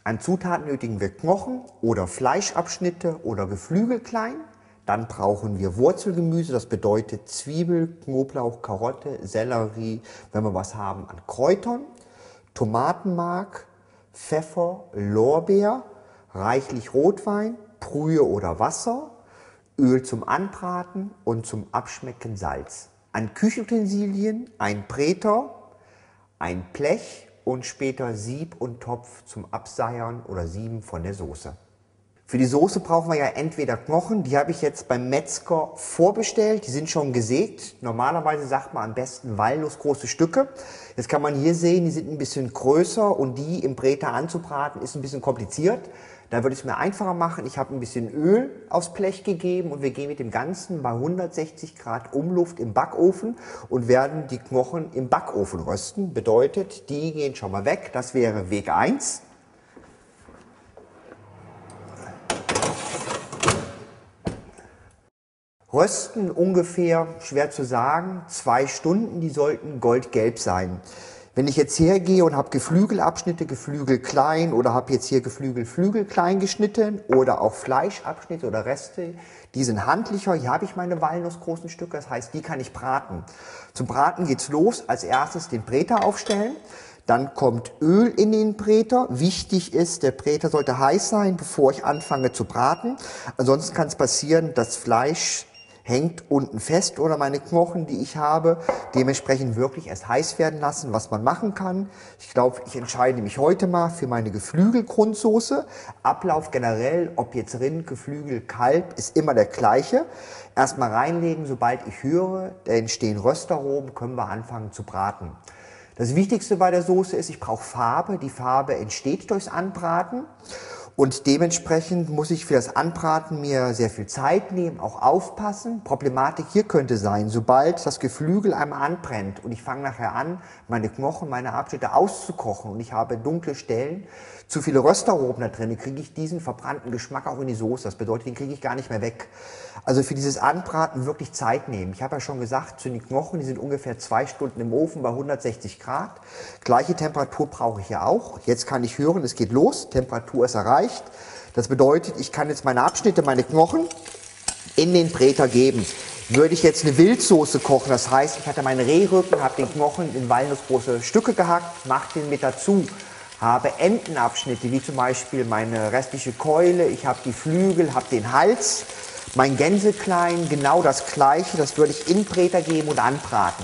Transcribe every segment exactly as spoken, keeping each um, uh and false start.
An Zutaten benötigen wir Knochen oder Fleischabschnitte oder Geflügel klein. Dann brauchen wir Wurzelgemüse, das bedeutet Zwiebel, Knoblauch, Karotte, Sellerie, wenn wir was haben an Kräutern, Tomatenmark, Pfeffer, Lorbeer, reichlich Rotwein, Brühe oder Wasser, Öl zum Anbraten und zum Abschmecken Salz. An Küchenutensilien ein Bräter, ein Blech und später Sieb und Topf zum Abseiern oder Sieben von der Soße. Für die Soße brauchen wir ja entweder Knochen, die habe ich jetzt beim Metzger vorbestellt, die sind schon gesägt. Normalerweise sagt man am besten walnussgroße Stücke. Jetzt kann man hier sehen, die sind ein bisschen größer und die im Bräter anzubraten ist ein bisschen kompliziert. Da würde ich es mir einfacher machen. Ich habe ein bisschen Öl aufs Blech gegeben und wir gehen mit dem Ganzen bei hundertsechzig Grad Umluft im Backofen und werden die Knochen im Backofen rösten. Bedeutet, die gehen schon mal weg. Das wäre Weg eins. Rösten ungefähr, schwer zu sagen, zwei Stunden, die sollten goldgelb sein. Wenn ich jetzt hergehe und habe Geflügelabschnitte, Geflügel klein oder habe jetzt hier Geflügel, Flügel klein geschnitten oder auch Fleischabschnitte oder Reste, die sind handlicher. Hier habe ich meine walnussgroßen Stücke, das heißt, die kann ich braten. Zum Braten geht's los. Als erstes den Bräter aufstellen. Dann kommt Öl in den Bräter. Wichtig ist, der Bräter sollte heiß sein, bevor ich anfange zu braten. Ansonsten kann es passieren, dass Fleisch hängt unten fest oder meine Knochen, die ich habe, dementsprechend wirklich erst heiß werden lassen, was man machen kann. Ich glaube, ich entscheide mich heute mal für meine Geflügelgrundsoße. Ablauf generell, ob jetzt Rind, Geflügel, Kalb, ist immer der gleiche. Erstmal reinlegen, sobald ich höre, da entstehen Röstaromen, können wir anfangen zu braten. Das Wichtigste bei der Soße ist, ich brauche Farbe. Die Farbe entsteht durchs Anbraten. Und dementsprechend muss ich für das Anbraten mir sehr viel Zeit nehmen, auch aufpassen. Problematik hier könnte sein, sobald das Geflügel einmal anbrennt und ich fange nachher an, meine Knochen, meine Abschnitte auszukochen und ich habe dunkle Stellen, zu viele Röstaromen da drin, kriege ich diesen verbrannten Geschmack auch in die Soße. Das bedeutet, den kriege ich gar nicht mehr weg. Also für dieses Anbraten wirklich Zeit nehmen. Ich habe ja schon gesagt, zu den Knochen, die sind ungefähr zwei Stunden im Ofen bei hundertsechzig Grad. Gleiche Temperatur brauche ich ja auch. Jetzt kann ich hören, es geht los, Temperatur ist erreicht. Das bedeutet, ich kann jetzt meine Abschnitte, meine Knochen in den Bräter geben. Würde ich jetzt eine Wildsoße kochen, das heißt, ich hatte meinen Rehrücken, habe den Knochen in walnussgroße Stücke gehackt, mache den mit dazu, habe Entenabschnitte, wie zum Beispiel meine restliche Keule, ich habe die Flügel, habe den Hals, mein Gänseklein, genau das Gleiche, das würde ich in den Bräter geben und anbraten.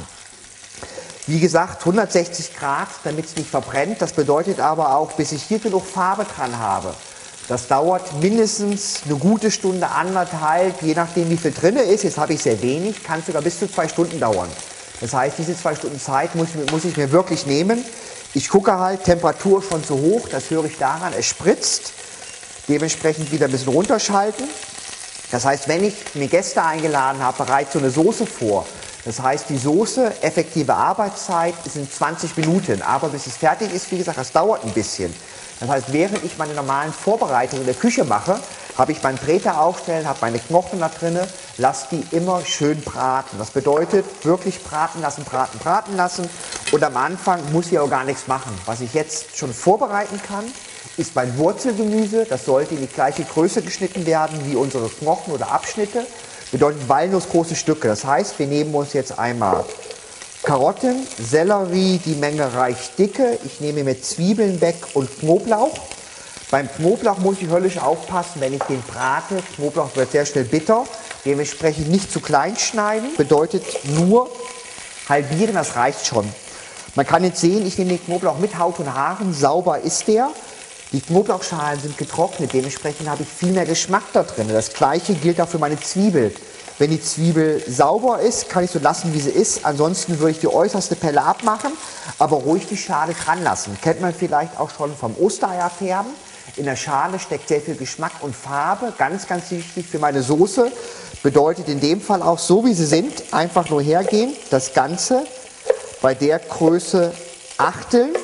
Wie gesagt, hundertsechzig Grad, damit es nicht verbrennt, das bedeutet aber auch, bis ich hier genug Farbe dran habe. Das dauert mindestens eine gute Stunde, anderthalb, je nachdem wie viel drin ist. Jetzt habe ich sehr wenig, kann sogar bis zu zwei Stunden dauern. Das heißt, diese zwei Stunden Zeit muss ich, muss ich mir wirklich nehmen. Ich gucke halt, Temperatur schon zu hoch, das höre ich daran, es spritzt. Dementsprechend wieder ein bisschen runterschalten. Das heißt, wenn ich mir Gäste eingeladen habe, bereite so eine Soße vor. Das heißt, die Soße, effektive Arbeitszeit sind zwanzig Minuten. Aber bis es fertig ist, wie gesagt, das dauert ein bisschen. Das heißt, während ich meine normalen Vorbereitungen in der Küche mache, habe ich meinen Bräter aufstellen, habe meine Knochen da drin, lasse die immer schön braten. Das bedeutet, wirklich braten lassen, braten, braten lassen. Und am Anfang muss ich auch gar nichts machen. Was ich jetzt schon vorbereiten kann, ist mein Wurzelgemüse. Das sollte in die gleiche Größe geschnitten werden wie unsere Knochen oder Abschnitte. Bedeutet walnussgroße Stücke. Das heißt, wir nehmen uns jetzt einmal Karotten, Sellerie, die Menge reicht dicke. Ich nehme mir Zwiebeln weg und Knoblauch. Beim Knoblauch muss ich höllisch aufpassen, wenn ich den brate. Knoblauch wird sehr schnell bitter. Dementsprechend nicht zu klein schneiden. Bedeutet nur halbieren, das reicht schon. Man kann jetzt sehen, ich nehme den Knoblauch mit Haut und Haaren. Sauber ist der. Die Knoblauchschalen sind getrocknet. Dementsprechend habe ich viel mehr Geschmack da drin. Das gleiche gilt auch für meine Zwiebel. Wenn die Zwiebel sauber ist, kann ich so lassen, wie sie ist. Ansonsten würde ich die äußerste Pelle abmachen, aber ruhig die Schale dran lassen. Kennt man vielleicht auch schon vom Ostereierfärben. In der Schale steckt sehr viel Geschmack und Farbe. Ganz, ganz wichtig für meine Soße. Bedeutet in dem Fall auch, so wie sie sind, einfach nur hergehen. Das Ganze bei der Größe achteln.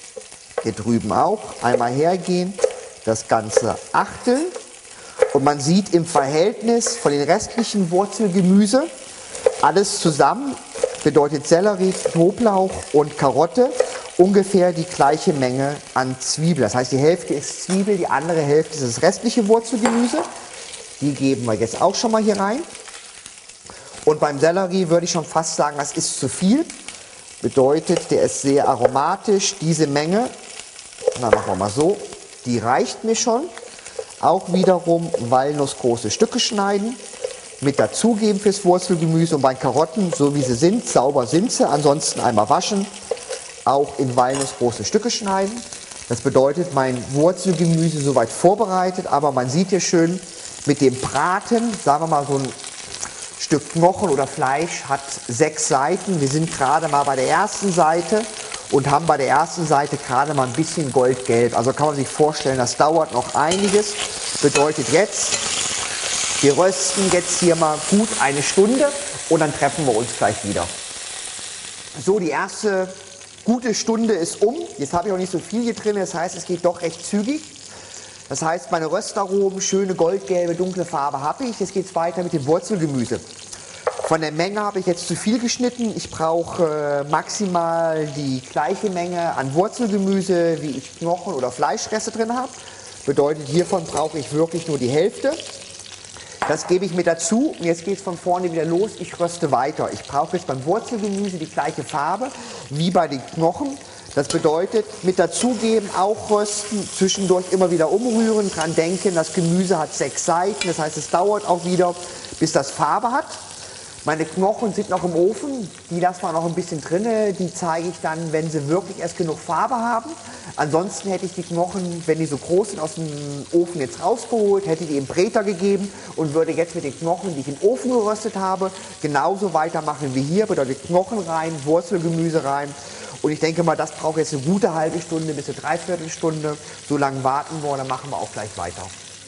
Hier drüben auch. Einmal hergehen. Das Ganze achteln. Und man sieht im Verhältnis von den restlichen Wurzelgemüse, alles zusammen bedeutet Sellerie, Knoblauch und Karotte. ungefähr die gleiche Menge an Zwiebel. Das heißt, die Hälfte ist Zwiebel, die andere Hälfte ist das restliche Wurzelgemüse. Die geben wir jetzt auch schon mal hier rein. Und beim Sellerie würde ich schon fast sagen, das ist zu viel. Bedeutet, der ist sehr aromatisch. Diese Menge, na machen wir mal so, die reicht mir schon. Auch wiederum walnussgroße Stücke schneiden, mit dazugeben fürs Wurzelgemüse. Und bei Karotten, so wie sie sind, sauber sind sie, ansonsten einmal waschen, auch in walnussgroße Stücke schneiden. Das bedeutet, mein Wurzelgemüse soweit vorbereitet, aber man sieht hier schön, mit dem Braten, sagen wir mal so ein Stück Knochen oder Fleisch hat sechs Seiten. Wir sind gerade mal bei der ersten Seite und haben bei der ersten Seite gerade mal ein bisschen goldgelb. Also kann man sich vorstellen, das dauert noch einiges. Bedeutet jetzt, wir rösten jetzt hier mal gut eine Stunde und dann treffen wir uns gleich wieder. So, die erste gute Stunde ist um. Jetzt habe ich auch nicht so viel hier drin, das heißt, es geht doch recht zügig. Das heißt, meine Röstaromen, schöne goldgelbe, dunkle Farbe habe ich. Jetzt geht es weiter mit dem Wurzelgemüse. Von der Menge habe ich jetzt zu viel geschnitten. Ich brauche äh, maximal die gleiche Menge an Wurzelgemüse, wie ich Knochen oder Fleischreste drin habe. Bedeutet, hiervon brauche ich wirklich nur die Hälfte. Das gebe ich mit dazu und jetzt geht es von vorne wieder los. Ich röste weiter. Ich brauche jetzt beim Wurzelgemüse die gleiche Farbe wie bei den Knochen. Das bedeutet, mit dazugeben, auch rösten, zwischendurch immer wieder umrühren, dran denken, das Gemüse hat sechs Seiten, das heißt, es dauert auch wieder, bis das Farbe hat. Meine Knochen sind noch im Ofen, die lassen wir noch ein bisschen drin, die zeige ich dann, wenn sie wirklich erst genug Farbe haben. Ansonsten hätte ich die Knochen, wenn die so groß sind, aus dem Ofen jetzt rausgeholt, hätte die im Bräter gegeben und würde jetzt mit den Knochen, die ich im Ofen geröstet habe, genauso weitermachen wie hier. Bedeutet Knochen rein, Wurzelgemüse rein. Und ich denke mal, das braucht jetzt eine gute halbe Stunde bis eine Dreiviertelstunde. So lange warten wir, dann machen wir auch gleich weiter.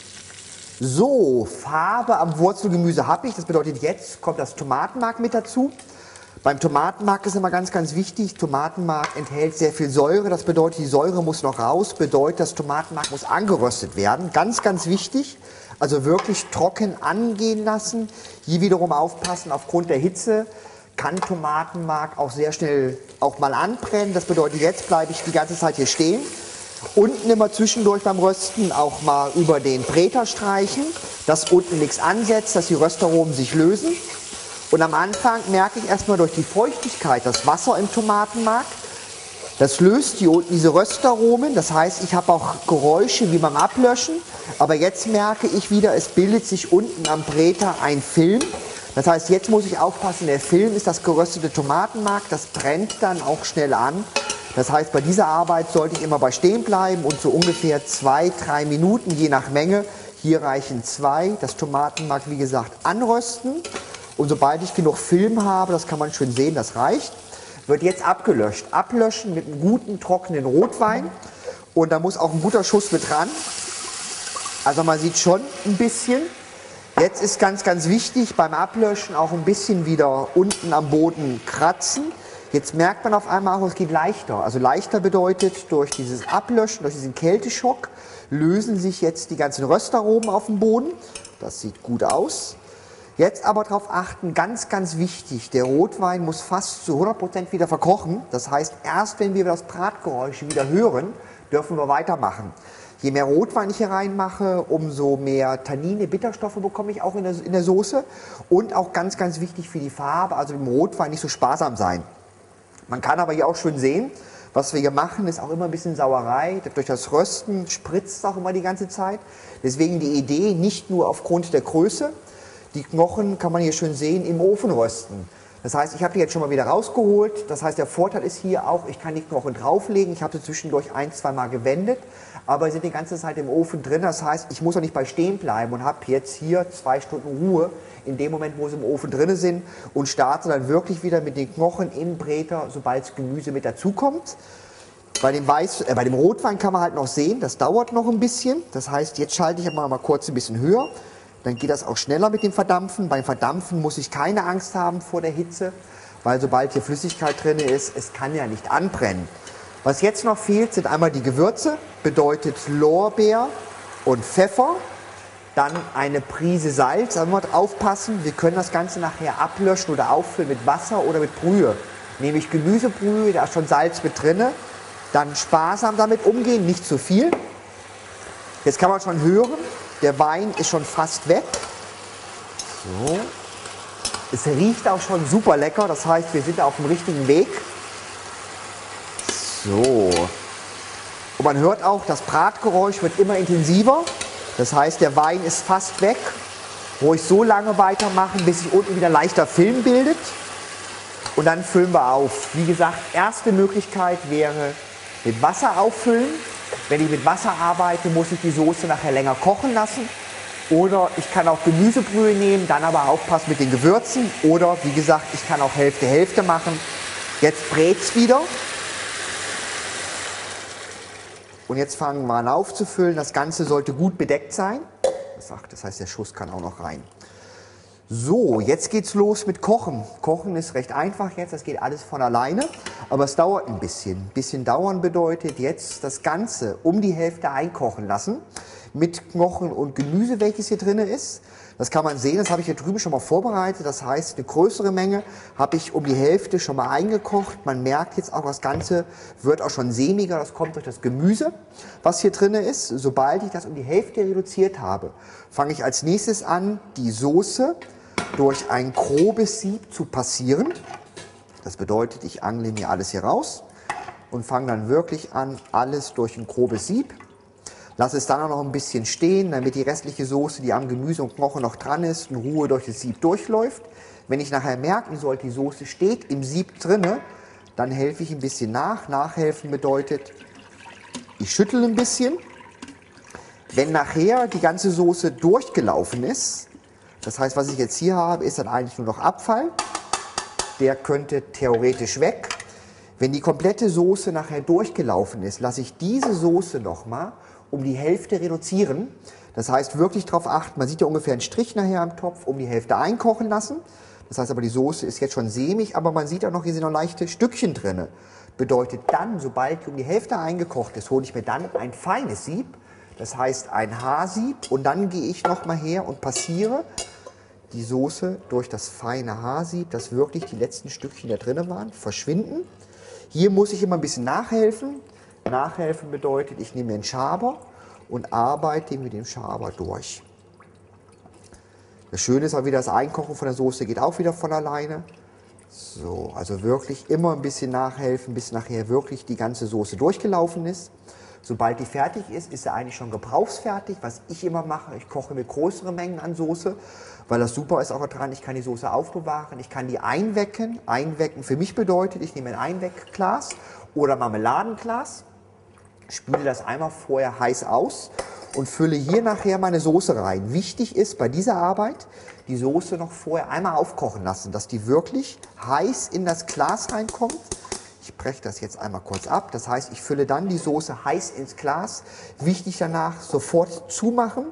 So, Farbe am Wurzelgemüse habe ich. Das bedeutet, jetzt kommt das Tomatenmark mit dazu. Beim Tomatenmark ist immer ganz, ganz wichtig, Tomatenmark enthält sehr viel Säure. Das bedeutet, die Säure muss noch raus. Bedeutet, das Tomatenmark muss angeröstet werden. Ganz, ganz wichtig. Also wirklich trocken angehen lassen. Hier wiederum aufpassen, aufgrund der Hitze kann Tomatenmark auch sehr schnell auch mal anbrennen. Das bedeutet, jetzt bleibe ich die ganze Zeit hier stehen. Unten immer zwischendurch beim Rösten auch mal über den Bräter streichen, dass unten nichts ansetzt, dass die Röstaromen sich lösen. Und am Anfang merke ich erstmal durch die Feuchtigkeit, das Wasser im Tomatenmark, das löst hier unten diese Röstaromen. Das heißt, ich habe auch Geräusche wie beim Ablöschen. Aber jetzt merke ich wieder, es bildet sich unten am Bräter ein Film. Das heißt, jetzt muss ich aufpassen, der Film ist das geröstete Tomatenmark, das brennt dann auch schnell an. Das heißt, bei dieser Arbeit sollte ich immer bei stehen bleiben und so ungefähr zwei, drei Minuten, je nach Menge, hier reichen zwei, das Tomatenmark, wie gesagt, anrösten. Und sobald ich genug Film habe, das kann man schön sehen, das reicht, wird jetzt abgelöscht. Ablöschen mit einem guten, trockenen Rotwein und da muss auch ein guter Schuss mit dran. Also man sieht schon ein bisschen. Jetzt ist ganz, ganz wichtig beim Ablöschen auch ein bisschen wieder unten am Boden kratzen. Jetzt merkt man auf einmal auch, es geht leichter. Also leichter bedeutet, durch dieses Ablöschen, durch diesen Kälteschock, lösen sich jetzt die ganzen Röstaromen auf dem Boden. Das sieht gut aus. Jetzt aber darauf achten, ganz, ganz wichtig, der Rotwein muss fast zu hundert Prozent wieder verkochen. Das heißt, erst wenn wir das Bratgeräusch wieder hören, dürfen wir weitermachen. Je mehr Rotwein ich hier reinmache, umso mehr Tannine, Bitterstoffe bekomme ich auch in der, in der Soße. Und auch ganz, ganz wichtig für die Farbe, also im Rotwein nicht so sparsam sein. Man kann aber hier auch schön sehen, was wir hier machen, ist auch immer ein bisschen Sauerei. Durch das Rösten spritzt es auch immer die ganze Zeit. Deswegen die Idee, nicht nur aufgrund der Größe, die Knochen kann man hier schön sehen, im Ofen rösten. Das heißt, ich habe die jetzt schon mal wieder rausgeholt. Das heißt, der Vorteil ist hier auch, ich kann die Knochen drauflegen. Ich habe sie zwischendurch ein, zwei Mal gewendet, aber sie sind die ganze Zeit im Ofen drin. Das heißt, ich muss auch nicht bei stehen bleiben und habe jetzt hier zwei Stunden Ruhe in dem Moment, wo sie im Ofen drin sind und starte dann wirklich wieder mit den Knochen im Bräter, sobald das Gemüse mit dazukommt. Bei dem, Weiß, äh, bei dem Rotwein kann man halt noch sehen, das dauert noch ein bisschen. Das heißt, jetzt schalte ich aber mal kurz ein bisschen höher. Dann geht das auch schneller mit dem Verdampfen. Beim Verdampfen muss ich keine Angst haben vor der Hitze, weil sobald hier Flüssigkeit drin ist, es kann ja nicht anbrennen. Was jetzt noch fehlt, sind einmal die Gewürze, bedeutet Lorbeer und Pfeffer. Dann eine Prise Salz, da müssen wir aufpassen, wir können das Ganze nachher ablöschen oder auffüllen mit Wasser oder mit Brühe. Nehme ich Gemüsebrühe, da ist schon Salz mit drin. Dann sparsam damit umgehen, nicht zu viel. Jetzt kann man schon hören, der Wein ist schon fast weg. So. Es riecht auch schon super lecker, das heißt, wir sind auf dem richtigen Weg. So. Und man hört auch, das Bratgeräusch wird immer intensiver. Das heißt, der Wein ist fast weg. Ruhig so lange weitermachen, bis sich unten wieder leichter Film bildet. Und dann füllen wir auf. Wie gesagt, erste Möglichkeit wäre mit Wasser auffüllen. Wenn ich mit Wasser arbeite, muss ich die Soße nachher länger kochen lassen. Oder ich kann auch Gemüsebrühe nehmen, dann aber aufpassen mit den Gewürzen. Oder wie gesagt, ich kann auch Hälfte Hälfte machen. Jetzt brät es wieder. Und jetzt fangen wir an aufzufüllen. Das Ganze sollte gut bedeckt sein. Das heißt, der Schuss kann auch noch rein. So, jetzt geht's los mit Kochen. Kochen ist recht einfach jetzt, das geht alles von alleine, aber es dauert ein bisschen. Ein bisschen dauern bedeutet jetzt das Ganze um die Hälfte einkochen lassen mit Knochen und Gemüse, welches hier drin ist. Das kann man sehen, das habe ich hier drüben schon mal vorbereitet. Das heißt, eine größere Menge habe ich um die Hälfte schon mal eingekocht. Man merkt jetzt auch, das Ganze wird auch schon sämiger. Das kommt durch das Gemüse, was hier drin ist. Sobald ich das um die Hälfte reduziert habe, fange ich als nächstes an, die Soße durch ein grobes Sieb zu passieren. Das bedeutet, ich angle mir alles hier raus und fange dann wirklich an, alles durch ein grobes Sieb. Lasse es dann auch noch ein bisschen stehen, damit die restliche Soße, die am Gemüse und Knochen noch dran ist, in Ruhe durch das Sieb durchläuft. Wenn ich nachher merken sollte, die Soße steht im Sieb drinne, dann helfe ich ein bisschen nach. Nachhelfen bedeutet, ich schüttle ein bisschen. Wenn nachher die ganze Soße durchgelaufen ist, das heißt, was ich jetzt hier habe, ist dann eigentlich nur noch Abfall. Der könnte theoretisch weg. Wenn die komplette Soße nachher durchgelaufen ist, lasse ich diese Soße nochmal um die Hälfte reduzieren. Das heißt, wirklich darauf achten, man sieht ja ungefähr einen Strich nachher am Topf, um die Hälfte einkochen lassen. Das heißt aber, die Soße ist jetzt schon sämig, aber man sieht auch noch, hier sind noch leichte Stückchen drin. Bedeutet dann, sobald die um die Hälfte eingekocht ist, hole ich mir dann ein feines Sieb, das heißt ein Haarsieb, und dann gehe ich nochmal her und passiere die Soße durch das feine Haarsieb, dass wirklich die letzten Stückchen da drin waren, verschwinden. Hier muss ich immer ein bisschen nachhelfen. Nachhelfen bedeutet, ich nehme den Schaber und arbeite mit dem Schaber durch. Das Schöne ist auch wieder, das Einkochen von der Soße geht auch wieder von alleine. So, also wirklich immer ein bisschen nachhelfen, bis nachher wirklich die ganze Soße durchgelaufen ist. Sobald die fertig ist, ist sie eigentlich schon gebrauchsfertig. Was ich immer mache, ich koche mit größeren Mengen an Soße, weil das super ist auch dran, ich kann die Soße aufbewahren, ich kann die einwecken. Einwecken für mich bedeutet, ich nehme ein Einwegglas oder Marmeladenglas, spüle das einmal vorher heiß aus und fülle hier nachher meine Soße rein. Wichtig ist bei dieser Arbeit, die Soße noch vorher einmal aufkochen lassen, dass die wirklich heiß in das Glas reinkommt. Ich breche das jetzt einmal kurz ab. Das heißt, ich fülle dann die Soße heiß ins Glas. Wichtig danach, sofort zumachen.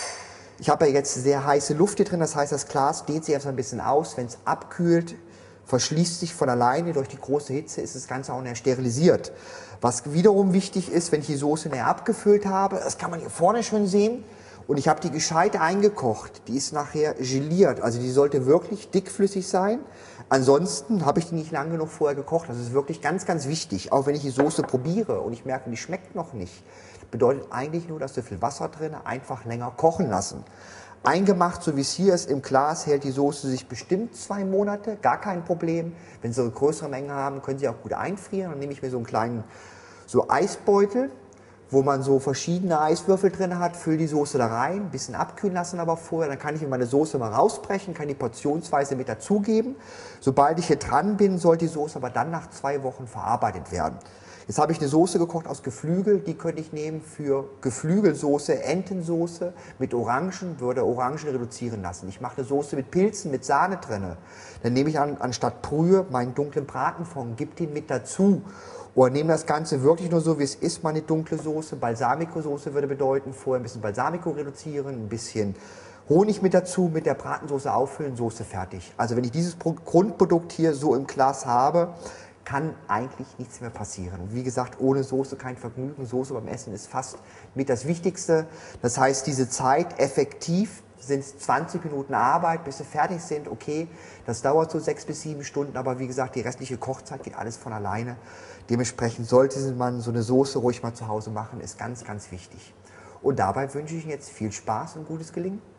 Ich habe ja jetzt sehr heiße Luft hier drin, das heißt, das Glas dehnt sich erstmal ein bisschen aus. Wenn es abkühlt, verschließt sich von alleine. Durch die große Hitze ist das Ganze auch näher sterilisiert. Was wiederum wichtig ist, wenn ich die Soße näher abgefüllt habe, das kann man hier vorne schon sehen, und ich habe die gescheit eingekocht, die ist nachher geliert, also die sollte wirklich dickflüssig sein. Ansonsten habe ich die nicht lange genug vorher gekocht. Das ist wirklich ganz, ganz wichtig. Auch wenn ich die Soße probiere und ich merke, die schmeckt noch nicht, bedeutet eigentlich nur, dass so viel Wasser drin, einfach länger kochen lassen. Eingemacht, so wie es hier ist, im Glas, hält die Soße sich bestimmt zwei Monate, gar kein Problem. Wenn Sie eine größere Menge haben, können Sie auch gut einfrieren. Dann nehme ich mir so einen kleinen so Eisbeutel, wo man so verschiedene Eiswürfel drin hat, fülle die Soße da rein, ein bisschen abkühlen lassen aber vorher, dann kann ich mir meine Soße mal rausbrechen, kann die portionsweise mit dazugeben. Sobald ich hier dran bin, soll die Soße aber dann nach zwei Wochen verarbeitet werden. Jetzt habe ich eine Soße gekocht aus Geflügel, die könnte ich nehmen für Geflügelsoße, Entensoße mit Orangen, würde Orangen reduzieren lassen. Ich mache eine Soße mit Pilzen, mit Sahne drin. Dann nehme ich an, anstatt Brühe meinen dunklen Bratenfond, gebe den mit dazu. Oder nehme das Ganze wirklich nur so, wie es ist, meine dunkle Soße. Balsamico-Soße würde bedeuten, vorher ein bisschen Balsamico reduzieren, ein bisschen Honig mit dazu, mit der Bratensoße auffüllen, Soße fertig. Also wenn ich dieses Grundprodukt hier so im Glas habe, kann eigentlich nichts mehr passieren. Wie gesagt, ohne Soße kein Vergnügen. Soße beim Essen ist fast mit das Wichtigste. Das heißt, diese Zeit effektiv sind es zwanzig Minuten Arbeit, bis sie fertig sind. Okay, das dauert so sechs bis sieben Stunden, aber wie gesagt, die restliche Kochzeit geht alles von alleine. Dementsprechend sollte man so eine Soße ruhig mal zu Hause machen, ist ganz, ganz wichtig. Und dabei wünsche ich Ihnen jetzt viel Spaß und gutes Gelingen.